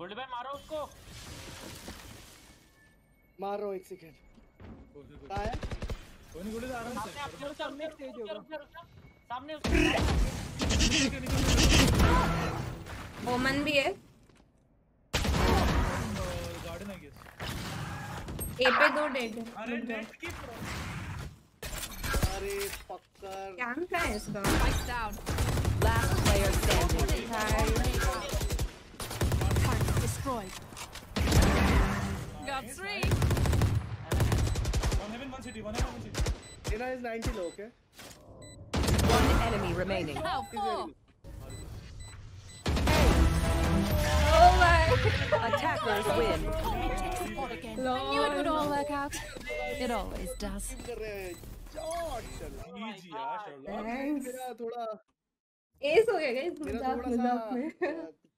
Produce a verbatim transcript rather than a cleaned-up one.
गोल्डी भाई मारो उसको। मार रहा हूँ एक सेकंड। कहाँ है? कोई नहीं, गोल्डी आ रहा है। सामने सामने स्टेज होगा। सामने ओमन भी है। गार्डन है गेस। ए पे दो डेड। अरे नेट की अरे पक्कर। क्या क्या है इसका? Spike down. Last player standing. Target destroyed. Got three. One heaven, one city, one heaven, one city. Dina is ninety low, okay? One enemy remaining. Oh my! Attackers win. Lord. I knew it would all work out. It always does. Easy यार Sherlock. मेरा थोड़ा S हो गया guys मेरा मजाक थोड़ा मजाक सा में।